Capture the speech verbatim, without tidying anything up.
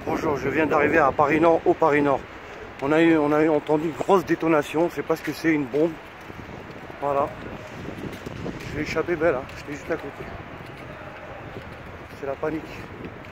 Bonjour, je viens d'arriver à Paris Nord, au Paris Nord. On a, eu, on a eu entendu une grosse détonation, je sais pas ce que c'est, une bombe. Voilà. Je vais échapper belle, hein. J'étais juste à côté. C'est la panique.